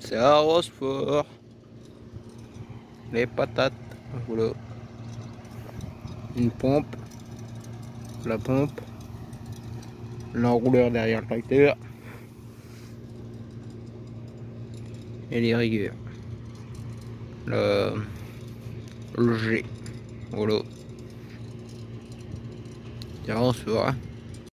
C'est à Rochefort. Les patates, voilà. Une pompe, la pompe, l'enrouleur derrière le tracteur et les rigueurs. Le G, voilà. C'est à Rochefort, hein.